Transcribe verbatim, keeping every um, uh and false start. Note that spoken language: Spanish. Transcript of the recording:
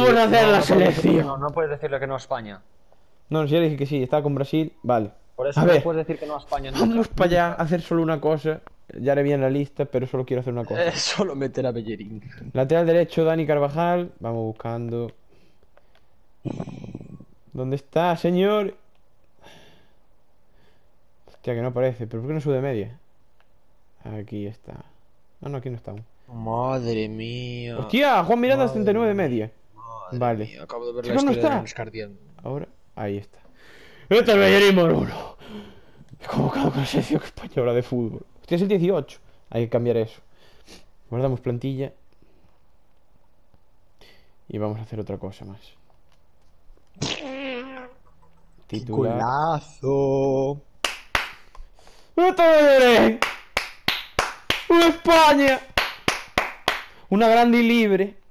vamos a hacer no, la no puedes decirle que selección. No, no puedes decirle que no a España. No, si ya le dije que sí, estaba con Brasil, vale. Por eso A no ver, puedes decir que no a España nunca. vamos para allá a Nunca. hacer solo una cosa. Ya haré bien la lista, pero solo quiero hacer una cosa. Eh, solo meter a Bellerín. Lateral derecho, Dani Carvajal. Vamos buscando. ¿Dónde está, señor? Hostia, que no aparece. ¿Pero por qué no sube de media? Aquí está. No, no, aquí no estamos. Madre mía. ¡Hostia! Juan Miranda setenta y Madre nueve de mía. media. Madre Vale. mía. Acabo de ver la Chico, no historia de está. Lens Guardian. Ahora, ahí está. Este es Bellerín Moruno. He convocado con la selección española de fútbol. Hostia, es el dieciocho. Hay que cambiar eso. Guardamos plantilla. Y vamos a hacer otra cosa más. Titular. ¡Golazo! ¡Este es Bellerín! ¡Una España! Una grande y libre.